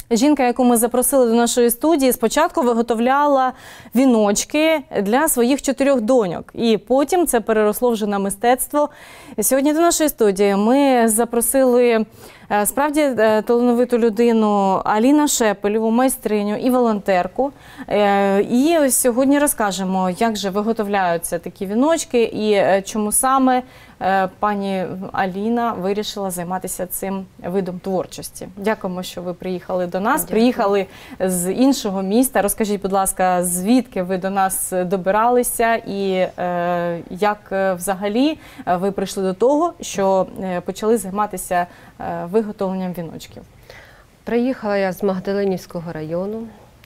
Жінка, яку ми запросили до нашої студії, спочатку виготовляла віночки для своїх 4 доньок. І потім це переросло вже на мистецтво. Сьогодні до нашої студії ми запросили справді талановиту людину Аліну Шепелєву, майстриню і волонтерку. І сьогодні розкажемо, як же виготовляються такі віночки і чому саме пані Аліна вирішила займатися цим видом творчості. Дякуємо, що ви приїхали до нас. Дякую. Приїхали з іншого міста. Розкажіть, будь ласка, звідки ви до нас добиралися і як взагалі ви прийшли до того, що почали займатися виготовленням віночків? Приїхала я з Магдалинівського району,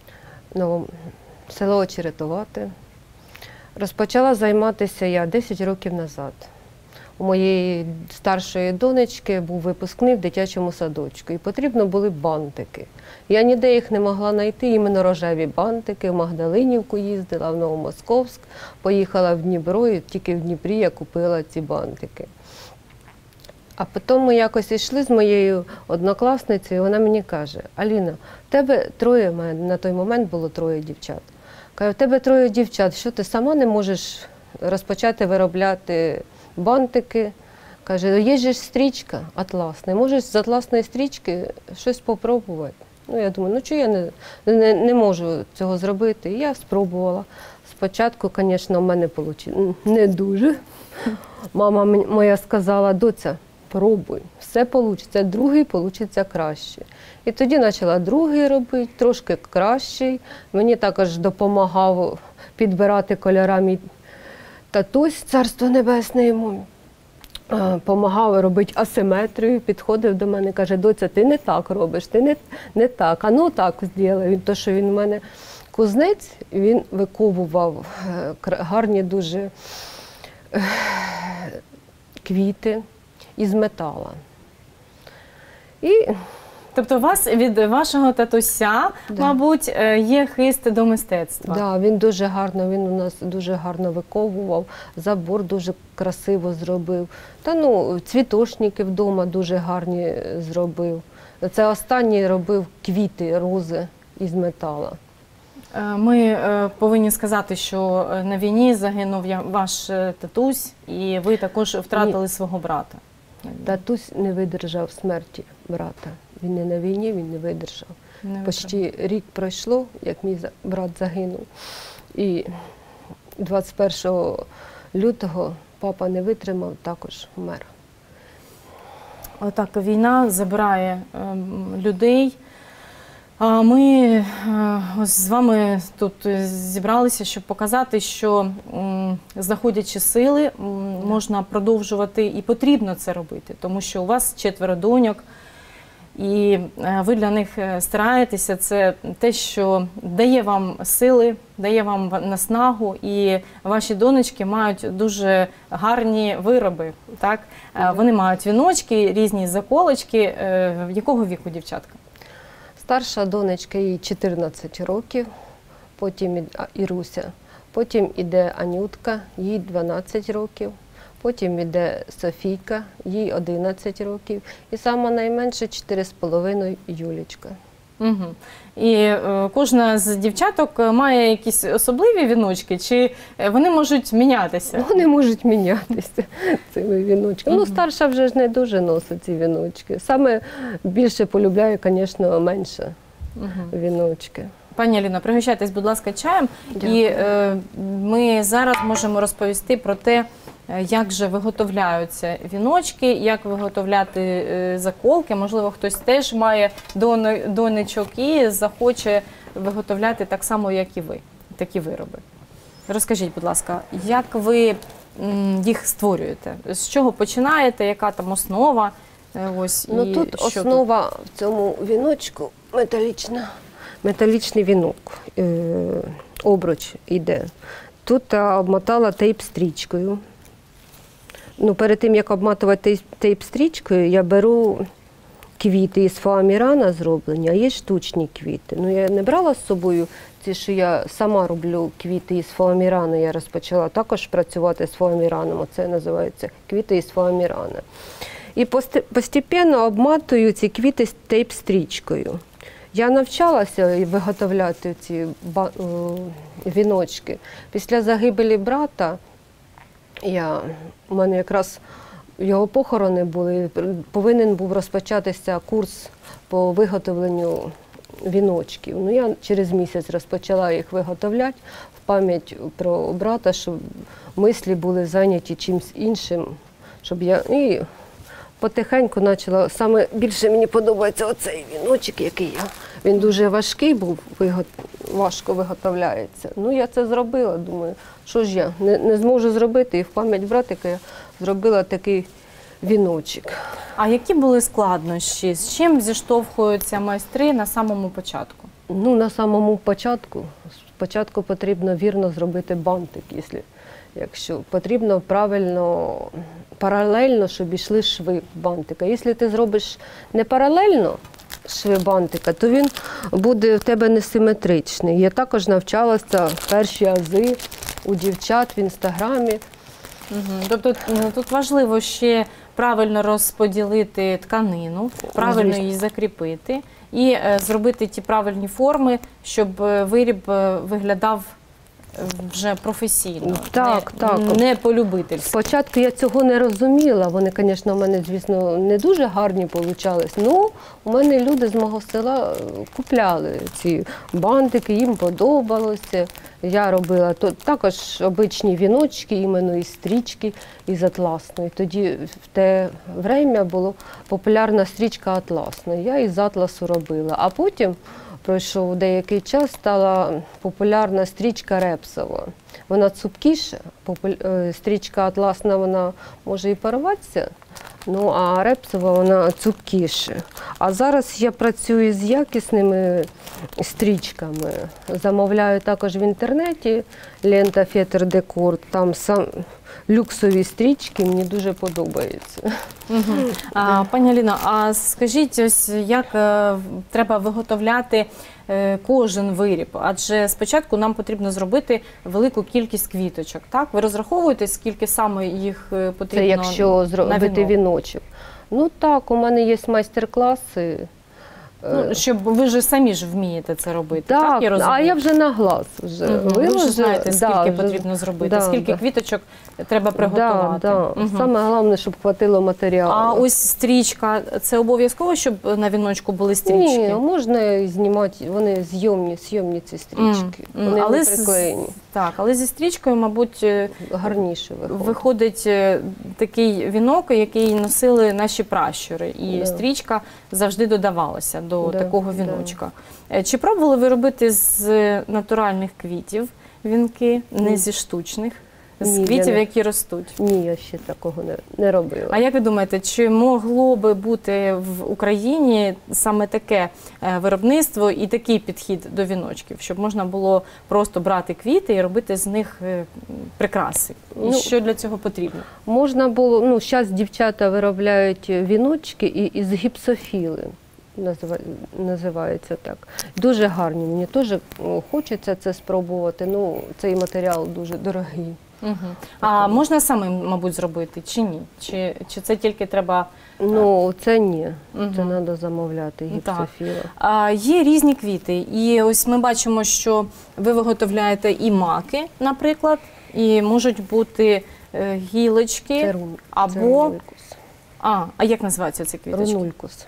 село Очеретовате. Розпочала займатися я 10 років назад. У моєї старшої донечки був випускний в дитячому садочку і потрібно були бантики. Я ніде їх не могла знайти, іменно рожеві бантики. В Магдалинівку їздила, в Новомосковськ, поїхала в Дніпро і тільки в Дніпрі я купила ці бантики. А потім ми якось йшли з моєю однокласницею, і вона мені каже: Аліна, в тебе 3, на той момент було 3 дівчат. Каже, в тебе 3 дівчат, що ти сама не можеш розпочати виробляти бантики? Каже, є ж стрічка атласна, можеш з атласної стрічки щось спробувати. Ну, я думаю, ну чого я не можу цього зробити? І я спробувала. Спочатку, звісно, в мене вийшло не дуже. Мама моя сказала: доця, пробуй, все вийде, другий вийде краще. І тоді почала другий робити, трошки кращий. Мені також допомагав підбирати кольори мій татусь, царство небесне йому. Допомагав робити асиметрію, підходив до мене, каже: доця, ти не так робиш, ти не так, а ну так зробив. То, що він у мене кузнець, він виковував гарні дуже квіти із металу. Тобто у вас від вашого татуся, мабуть, є хист до мистецтва? Так, він дуже гарно, він у нас дуже гарно виковував, забор дуже красиво зробив. Та цвіточники вдома дуже гарні зробив. Це останній робив квіти, рози із металу. Ми повинні сказати, що на війні загинув ваш татусь, і ви також втратили свого брата. Татусь не видержав смерті брата. Він не на війні, він не видержав. Почти рік пройшло, як мій брат загинув. І 21 лютого папа не витримав, також вмер. Отак війна забирає людей. Ми з вами тут зібралися, щоб показати, що, знаходячи сили, можна продовжувати і потрібно це робити, тому що у вас 4 доньок, і ви для них стараєтеся. Це те, що дає вам сили, дає вам наснагу, і ваші донечки мають дуже гарні вироби. Так? Вони мають віночки, різні заколочки. Якого віку дівчатка? Старша донечка, їй 14 років, потім Іруся, потім іде Анютка, їй 12 років, потім іде Софійка, їй 11 років, і сама найменша 4,5 Юлічка. Угу. І кожна з дівчаток має якісь особливі віночки, чи вони можуть мінятися? Вони можуть мінятися цими віночками. Старша вже ж не дуже носить ці віночки. Саме більше полюбляє, звісно, менша віночки. Пані Аліно, пригощайтесь, будь ласка, чаєм. Дякую. І ми зараз можемо розповісти про те, як же виготовляються віночки, як виготовляти заколки. Можливо, хтось теж має донечок і захоче виготовляти так само, як і ви, такі вироби. Розкажіть, будь ласка, як ви їх створюєте? З чого починаєте, яка там основа? Ось, тут основа в цьому віночку металічний вінок, обруч йде. Тут обмотала тейп-стрічкою. Перед тим, як обматувати тейп-стрічкою, я беру квіти із фоамірана зроблені, а є штучні квіти. Я не брала з собою ці, що я сама роблю квіти із фоамірану. Я розпочала також працювати з фоаміраном. Це називається квіти із фоамірана. І постепенно обматую ці квіти тейп-стрічкою. Я навчалася виготовляти ці віночки. Після загибелі брата у мене якраз його похорони були, повинен був розпочатися курс по виготовленню віночків. Ну, я через місяць розпочала їх виготовляти в пам'ять про брата, щоб мислі були зайняті чимось іншим, щоб я і потихеньку почала. Саме більше мені подобається оцей віночок, який він дуже важкий був, важко виготовляється. Ну, я це зробила, думаю, що ж я не зможу зробити, і в пам'ять братика я зробила такий віночок. А які були складнощі? З чим зіштовхуються майстри на самому початку? Ну, на самому початку. Спочатку потрібно вірно зробити бантик, якщо потрібно правильно, паралельно, щоб йшли шви бантика. Якщо ти зробиш не паралельно шви бантика, то він буде в тебе несиметричний. Я також навчалася перші ази у дівчат в інстаграмі. Тобто тут важливо ще правильно розподілити тканину, правильно її закріпити і зробити ті правильні форми, щоб виріб виглядав вже професійно, не по-любительськи. Спочатку я цього не розуміла, вони, звісно, у мене, звісно, не дуже гарні получались. Ну, у мене люди з мого села купляли ці бантики, їм подобалося. Я робила також обичні віночки, іменно із стрічки, із атласної. Тоді в те время була популярна стрічка атласна. Я із атласу робила, а потім пройшов деякий час, стала популярна стрічка репсова. Вона цупкіша, стрічка атласна, вона може і порватися, ну, а репсова вона цупкіша. А зараз я працюю з якісними стрічками. Замовляю також в інтернеті лента Фетер Декор, там люксові стрічки, мені дуже подобаються. Пані Аліно, а скажіть, ось як треба виготовляти кожен виріб? Адже спочатку нам потрібно зробити велику кількість квіточок, так? Ви розраховуєте, скільки саме їх потрібно? Це якщо зробити віночок. Ну так, у мене є майстер-класи. Ну, щоб ви ж самі ж вмієте це робити, так? Я розумію? А я вже на глаз вже ви вже знаєте, скільки потрібно зробити, скільки квіточок треба приготувати. Саме головне, щоб хватило матеріалу. А ось стрічка, це обов'язково, щоб на віночку були стрічки? Ні, можна знімати, вони зйомні ці стрічки, вони не приклеєні. Так, але зі стрічкою, мабуть, гарніше виходить такий вінок, який носили наші пращури, і стрічка завжди додавалася до такого віночка. Чи пробували ви робити з натуральних квітів вінки, не зі штучних, з квітів, які ростуть? Ні, я ще такого не робила. А як ви думаєте, чи могло би бути в Україні саме таке виробництво і такий підхід до віночків, щоб можна було просто брати квіти і робити з них прикраси? І що для цього потрібно? Можна було, зараз дівчата виробляють віночки із гіпсофіли. Називається так. Дуже гарні. Мені теж хочеться це спробувати. Ну, цей матеріал дуже дорогий. А можна самим, мабуть, зробити чи ні? Чи це тільки треба? Ну, це ні. Це треба замовляти гіпсофіла. Є різні квіти. І ось ми бачимо, що ви виготовляєте і маки, наприклад, і можуть бути гілочки. Це рунулькус. А як називаються ці квіточки? Рунулькус.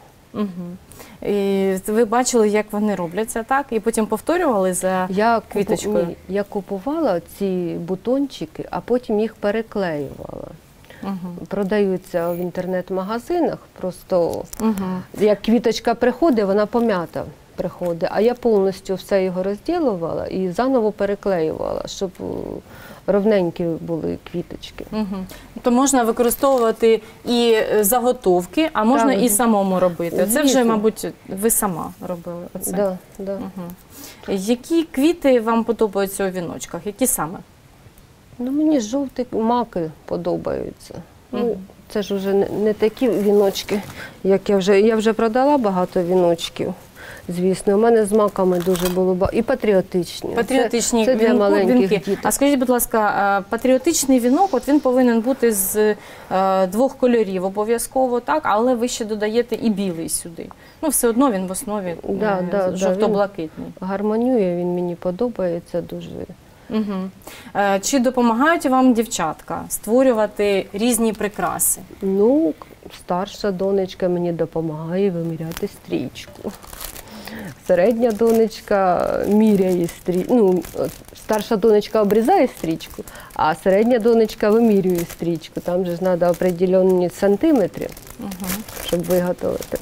І ви бачили, як вони робляться, так? І потім повторювали за квіточкою? Я купувала ці бутончики, а потім їх переклеювала. Продаються в інтернет-магазинах, просто як квіточка приходить, вона пом'ята приходить, а я повністю все його розділувала і заново переклеювала, щоб ровненькі були квіточки. То можна використовувати і заготовки, а можна і самому робити. Це вже, мабуть, ви сама робили оце? Так. Які квіти вам подобаються у віночках? Які саме? Ну, мені жовті маки подобаються. Ну, це ж вже не такі віночки, як я вже продала багато віночків. звісно. У мене з маками дуже було багато. І патріотичні. Патріотичні це для маленьких вінки. діток. А скажіть, будь ласка, патріотичний вінок, от він повинен бути з двох кольорів обов'язково, так? Але ви ще додаєте і білий сюди. Ну, все одно він в основі жовто-блакитний. Гармонює, він мені подобається дуже. Угу. Чи допомагають вам дівчатка створювати різні прикраси? Ну, старша донечка мені допомагає виміряти стрічку. Середня донечка міряє стрічку. Ну, старша донечка обрізає стрічку, а середня донечка вимірює стрічку. Там же ж треба определені сантиметри, щоб виготовити.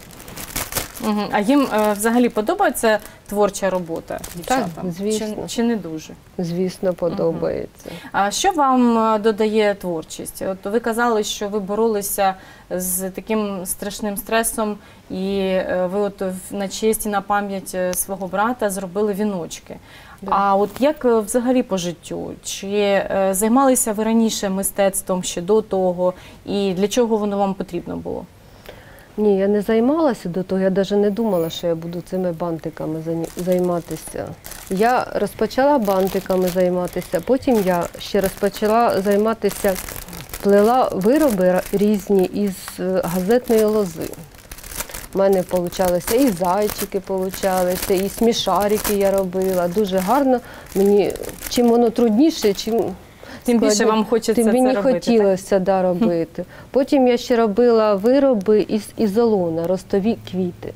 А їм взагалі подобається творча робота дівчатам? Так, звісно. Чи не дуже? Звісно, подобається. А що вам додає творчість? От ви казали, що ви боролися з таким страшним стресом, і ви от на честь і на пам'ять свого брата зробили віночки. Да. А от як взагалі по життю? Чи займалися ви раніше мистецтвом ще до того? І для чого воно вам потрібно було? Ні, я не займалася до того, я навіть не думала, що я буду цими бантиками займатися. Я розпочала бантиками займатися, потім я ще розпочала займатися, плела вироби різні із газетної лози. У мене получалися і зайчики получалися, і смішарики я робила. Дуже гарно. Мені чим воно трудніше, тим більше вам хочеться це робити. Мені хотілося робити. Потім я ще робила вироби із ізолона, ростові квіти.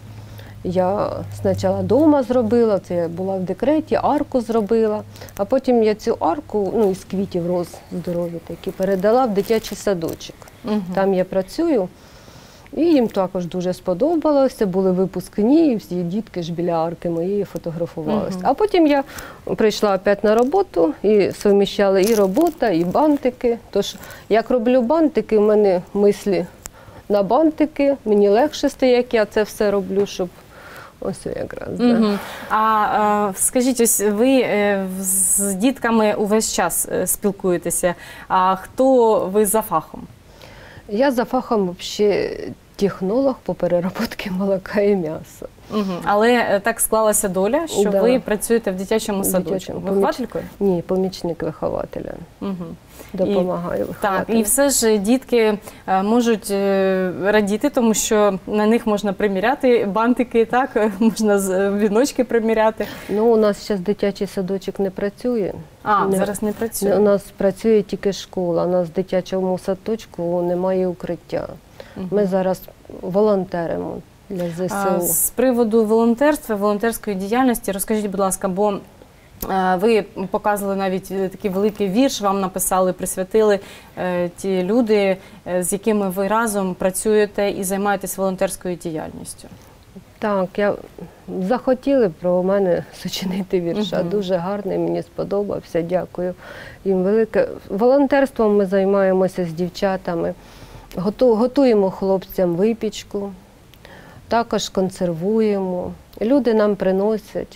Я спочатку вдома зробила, це я була в декреті, арку зробила, а потім я цю арку, ну, із квітів роз здорові такі, передала в дитячий садочок. Там я працюю. І їм також дуже сподобалося, були випускні, і всі дітки ж біля арки моєї фотографувалися. А потім я прийшла опять на роботу і суміщала і робота, і бантики. Тож, як роблю бантики, в мене мислі на бантики, мені легше стає, як я це все роблю, щоб ось якраз. Да. А скажіть, ось ви з дітками увесь час спілкуєтеся, а хто ви за фахом? Я за фахом взагалі технолог по переробці молока і м'яса. Але так склалася доля, що ви працюєте в дитячому садочку. Вихователькою? Ні, помічник вихователя. Допомагаю вихователю. Так, і все ж дітки можуть радіти, тому що на них можна приміряти бантики, так, можна віночки приміряти. Ну, у нас зараз дитячий садочок не працює. Зараз не працює? У нас працює тільки школа, у нас в дитячому садочку немає укриття. Ми зараз волонтеримо для ЗСУ. З приводу волонтерства, волонтерської діяльності, розкажіть, будь ласка, бо ви показували навіть такий великий вірш, вам написали, присвятили ті люди, з якими ви разом працюєте і займаєтесь волонтерською діяльністю. Так, захотіли про мене сочинити вірша. Дуже гарний, мені сподобався, дякую їм велике. Волонтерством ми займаємося з дівчатами, готуємо хлопцям випічку, також консервуємо. Люди нам приносять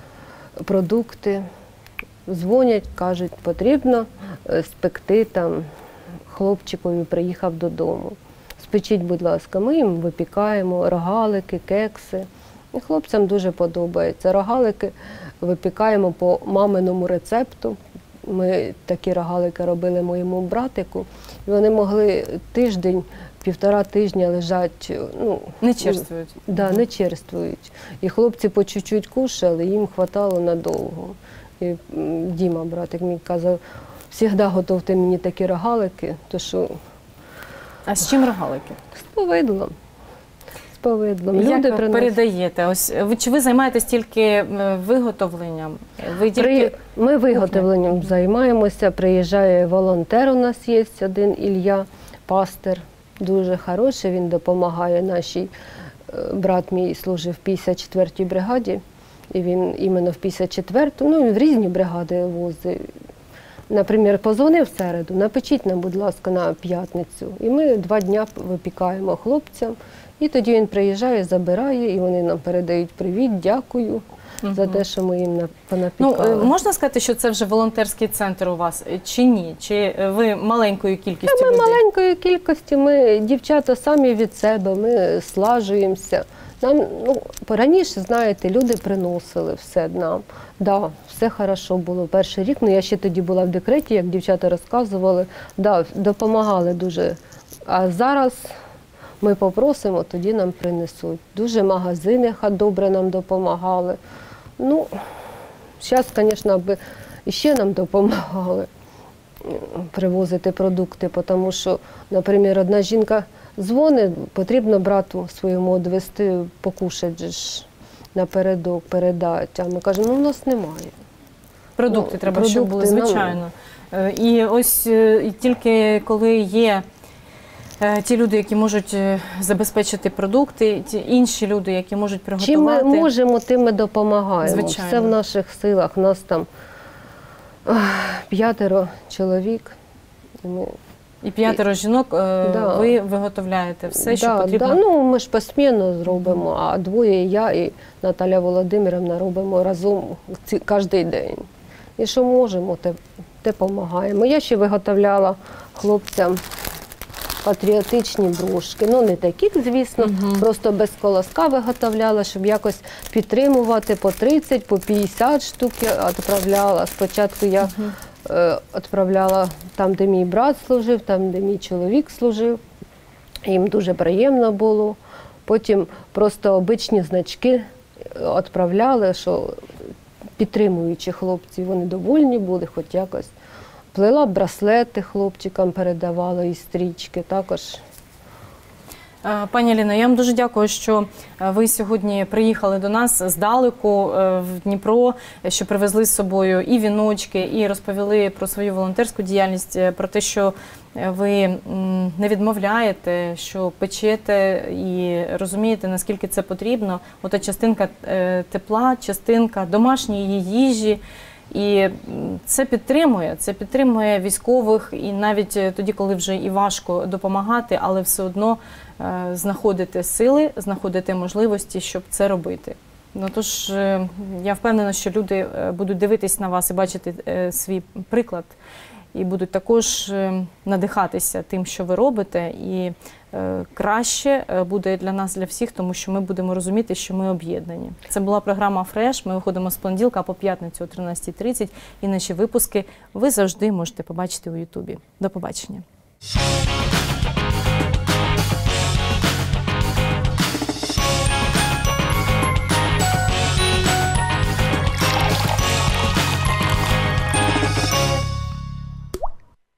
продукти, дзвонять, кажуть, потрібно спекти там, хлопчикові приїхав додому. Спечіть, будь ласка, ми їм випікаємо рогалики, кекси. І хлопцям дуже подобається. Рогалики випікаємо по маминому рецепту. Ми такі рогалики робили моєму братику. І вони могли тиждень, півтора тижня лежати. Ну, не черствують. Да, не черствують. І хлопці по чуть-чуть кушали, їм хватало надовго. І Діма, братик, мій казав, завжди готовте мені такі рогалики, то що... А з чим рогалики? З повидлом. З повидлом. Люди передаєте? Ось, чи ви займаєтесь тільки виготовленням? Ми виготовленням займаємося. Приїжджає волонтер, у нас є один Ілля, пастир, дуже хороший, він допомагає нашій. Брат мій служив в 54-й бригаді, і він іменно в 54-ту, ну, в різні бригади возить. Наприклад, позвонив в середу, напечіть нам, будь ласка, на п'ятницю. І ми 2 дні випікаємо хлопцям. І тоді він приїжджає, забирає, і вони нам передають привіт, дякую за те, що ми їм понапікали. Ну, можна сказати, що це вже волонтерський центр у вас, чи ні? Чи ви маленькою кількістю людей? Ми маленькою кількістю, ми дівчата самі від себе, ми слажуємося. Нам, раніше, знаєте, люди приносили все нам. Да, все хорошо було. Перший рік, я ще тоді була в декреті, як дівчата розказували, да, допомагали дуже. А зараз ми попросимо, тоді нам принесуть. Дуже магазини добре нам допомагали. Зараз, звісно, аби ще нам допомагали привозити продукти, тому що, наприклад, одна жінка дзвонить, потрібно брату своєму відвезти, покушати напередок, передати. А ми кажемо, у нас немає. Продукти треба, щоб були, звичайно. І ось тільки коли є ті люди, які можуть забезпечити продукти, ті інші люди, які можуть приготувати. Чим ми можемо, тим ми допомагаємо. Звичайно. Все в наших силах. У нас там 5 чоловік. І 5 жінок, да. Ви виготовляєте все, що потрібно? Да. Ми ж посмінно зробимо, а двоє, я і Наталя Володимирівна, робимо разом кожен день. І що можемо, те допомагаємо. Я ще виготовляла хлопцям патріотичні брошки. Не такі, звісно, просто без колоска виготовляла, щоб якось підтримувати по 30, по 50 штук відправляла. Спочатку я відправляла там, де мій брат служив, там, де мій чоловік служив. Їм дуже приємно було. Потім просто обичні значки відправляли, що підтримуючи хлопців, вони довольні були, хоч якось. Плела браслети хлопчикам, передавала і стрічки також. Пані Аліно, я вам дуже дякую, що ви сьогодні приїхали до нас здалеку в Дніпро, що привезли з собою і віночки, і розповіли про свою волонтерську діяльність, про те, що ви не відмовляєте, що печете і розумієте, наскільки це потрібно. Ота частинка тепла, частинка домашньої їжі. І це підтримує військових, і навіть тоді, коли вже і важко допомагати, але все одно знаходити сили, знаходити можливості, щоб це робити. Тож, я впевнена, що люди будуть дивитись на вас і бачити свій приклад, і будуть також надихатися тим, що ви робите, і краще буде для нас, для всіх, тому що ми будемо розуміти, що ми об'єднані. Це була програма «Фреш». Ми виходимо з понеділка по п'ятницю о 13:30. І наші випуски ви завжди можете побачити у Ютубі. До побачення.